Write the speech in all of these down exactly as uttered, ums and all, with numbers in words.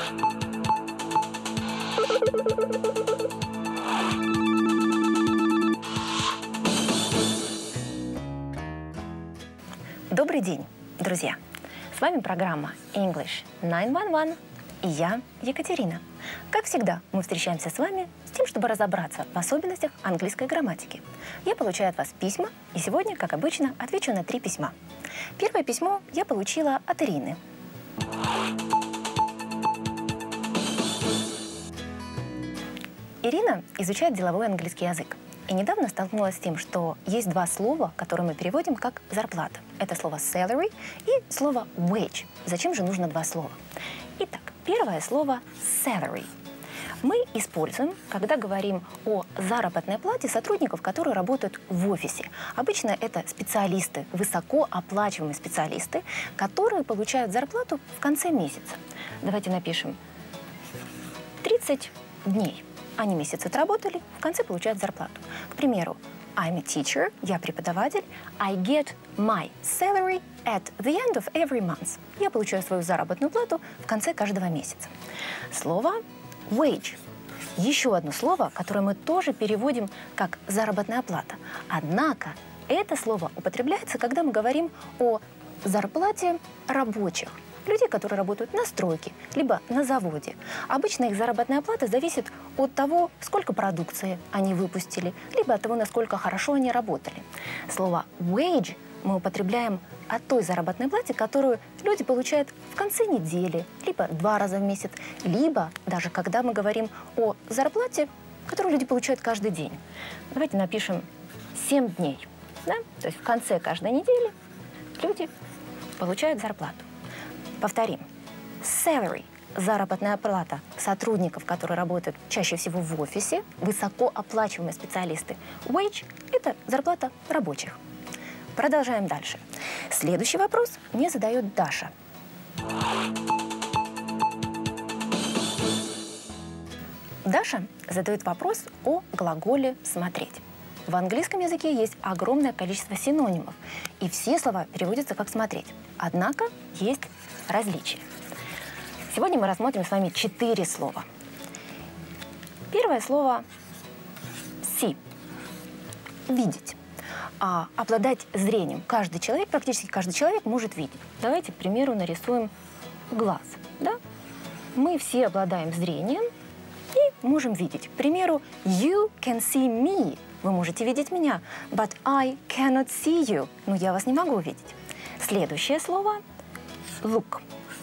Добрый день, друзья! С вами программа English девять один один, и я, Екатерина. Как всегда, мы встречаемся с вами с тем, чтобы разобраться в особенностях английской грамматики. Я получаю от вас письма, и сегодня, как обычно, отвечу на три письма. Первое письмо я получила от Ирины. Ирина изучает деловой английский язык. И недавно столкнулась с тем, что есть два слова, которые мы переводим как «зарплата». Это слово salary и слово wage. Зачем же нужно два слова? Итак, первое слово salary мы используем, когда говорим о заработной плате сотрудников, которые работают в офисе. Обычно это специалисты, высокооплачиваемые специалисты, которые получают зарплату в конце месяца. Давайте напишем тридцать дней. Они месяц отработали, в конце получают зарплату. К примеру, I'm a teacher, я преподаватель, I get my salary at the end of every month. Я получаю свою заработную плату в конце каждого месяца. Слово wage. Еще одно слово, которое мы тоже переводим как заработная плата. Однако это слово употребляется, когда мы говорим о зарплате рабочих. Людей, которые работают на стройке, либо на заводе. Обычно их заработная плата зависит от того, сколько продукции они выпустили, либо от того, насколько хорошо они работали. Слово wage мы употребляем о той заработной плате, которую люди получают в конце недели, либо два раза в месяц, либо даже когда мы говорим о зарплате, которую люди получают каждый день. Давайте напишем семь дней. Да? То есть в конце каждой недели люди получают зарплату. Повторим. Salary – заработная плата сотрудников, которые работают чаще всего в офисе, высокооплачиваемые специалисты. Wage – это зарплата рабочих. Продолжаем дальше. Следующий вопрос мне задает Даша. Даша задает вопрос о глаголе «смотреть». В английском языке есть огромное количество синонимов, и все слова переводятся как «смотреть». Однако есть различия. Сегодня мы рассмотрим с вами четыре слова. Первое слово «see» – «видеть». А обладать зрением каждый человек, практически каждый человек может видеть. Давайте, к примеру, нарисуем глаз. Да? Мы все обладаем зрением и можем видеть. К примеру, «You can see me». Вы можете видеть меня. «But I cannot see you». Но я вас не могу видеть. Следующее слово «look».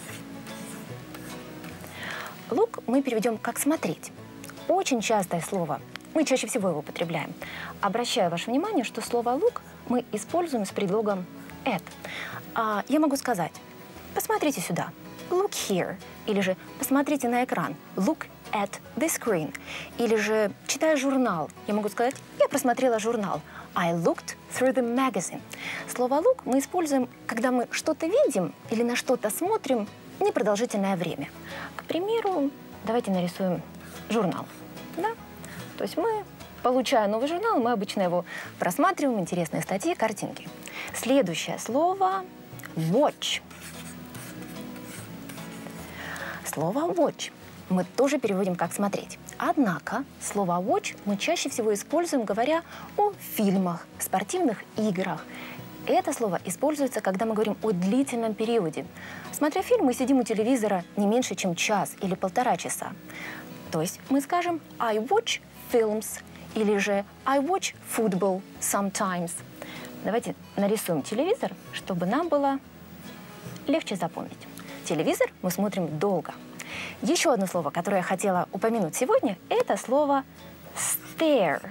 «Look» мы переведем как «смотреть». Очень частое слово. Мы чаще всего его употребляем. Обращаю ваше внимание, что слово «look» мы используем с предлогом «at». А я могу сказать «посмотрите сюда», «look here», или же «посмотрите на экран», «look at the screen», или же читая журнал, я могу сказать «я просмотрела журнал», I looked through the magazine. Слово «look» мы используем, когда мы что-то видим или на что-то смотрим непродолжительное время. К примеру, давайте нарисуем журнал. Да? То есть мы, получая новый журнал, мы обычно его просматриваем, интересные статьи, картинки. Следующее слово «watch». Слово «watch» мы тоже переводим как «смотреть». Однако слово «watch» мы чаще всего используем, говоря о фильмах, спортивных играх. Это слово используется, когда мы говорим о длительном периоде. Смотря фильм, мы сидим у телевизора не меньше, чем час или полтора часа. То есть мы скажем «I watch films» или же «I watch football sometimes». Давайте нарисуем телевизор, чтобы нам было легче запомнить. Телевизор мы смотрим долго. Еще одно слово, которое я хотела упомянуть сегодня, это слово stare.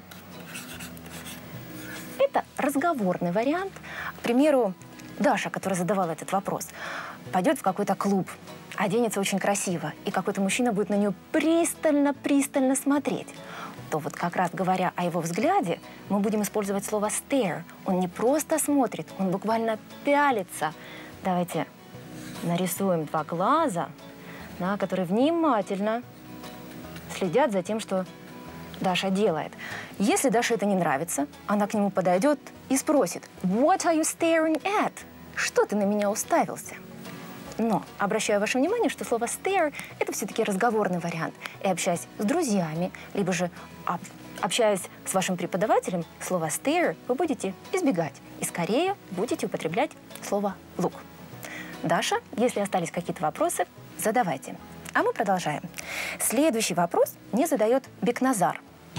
Это разговорный вариант. К примеру, Даша, которая задавала этот вопрос, пойдет в какой-то клуб, оденется очень красиво, и какой-то мужчина будет на нее пристально-пристально смотреть. То вот как раз говоря о его взгляде, мы будем использовать слово stare. Он не просто смотрит, он буквально пялится. Давайте нарисуем два глаза, да, которые внимательно следят за тем, что Даша делает. Если Даше это не нравится, она к нему подойдет и спросит: «What are you staring at?» Что ты на меня уставился? Но обращаю ваше внимание, что слово stare – это все-таки разговорный вариант. И общаясь с друзьями, либо же об- общаясь с вашим преподавателем, слово stare вы будете избегать. И скорее будете употреблять слово look. Даша, если остались какие-то вопросы, задавайте. А мы продолжаем. Следующий вопрос мне задает Бекназар.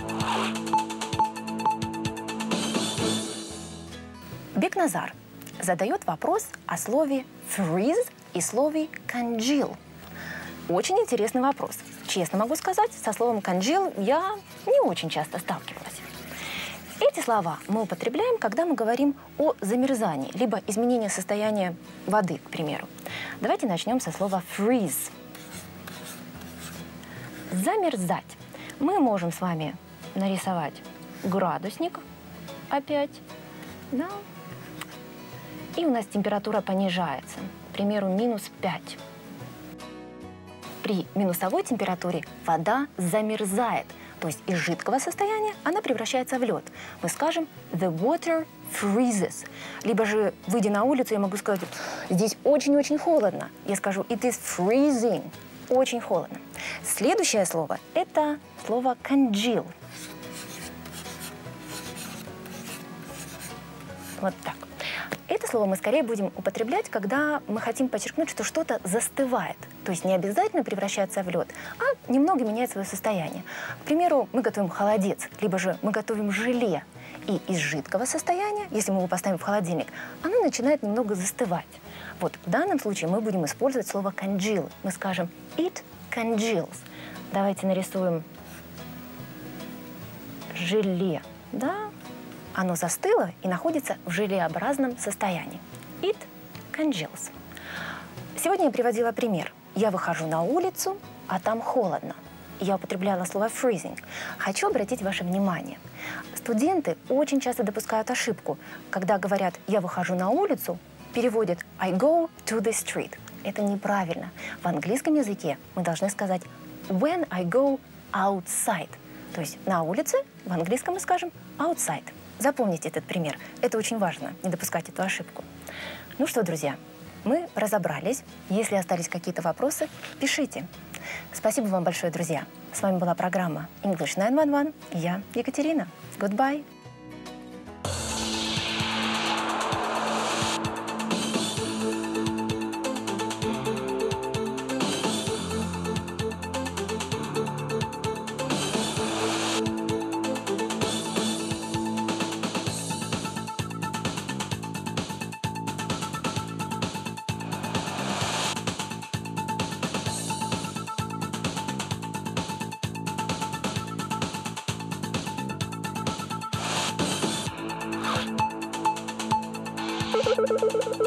Бекназар задает вопрос о слове freeze и слове congeal. Очень интересный вопрос. Честно могу сказать, со словом congeal я не очень часто сталкивалась. Эти слова мы употребляем, когда мы говорим о замерзании, либо изменении состояния воды, к примеру. Давайте начнем со слова freeze. Замерзать. Мы можем с вами нарисовать градусник опять, да? И у нас температура понижается, к примеру, минус пять. При минусовой температуре вода замерзает, то есть из жидкого состояния она превращается в лед. Мы скажем «the water freezes». Либо же, выйдя на улицу, я могу сказать «здесь очень-очень холодно». Я скажу «it is freezing». Очень холодно. Следующее слово – это слово «congeal». Вот так. Это слово мы скорее будем употреблять, когда мы хотим подчеркнуть, что что-то застывает. То есть не обязательно превращается в лед, а немного меняет свое состояние. К примеру, мы готовим холодец, либо же мы готовим желе. И из жидкого состояния, если мы его поставим в холодильник, оно начинает немного застывать. Вот в данном случае мы будем использовать слово congeal. Мы скажем it congeals. Давайте нарисуем желе, да? Оно застыло и находится в желеобразном состоянии. It congeals. Сегодня я приводила пример. Я выхожу на улицу, а там холодно. Я употребляла слово freezing. Хочу обратить ваше внимание. Студенты очень часто допускают ошибку, когда говорят «я выхожу на улицу», переводят «I go to the street». Это неправильно. В английском языке мы должны сказать «when I go outside». То есть на улице в английском мы скажем «outside». Запомните этот пример. Это очень важно, не допускать эту ошибку. Ну что, друзья, мы разобрались. Если остались какие-то вопросы, пишите. Спасибо вам большое, друзья. С вами была программа English девять один один. И я, Екатерина. Goodbye. Thank you.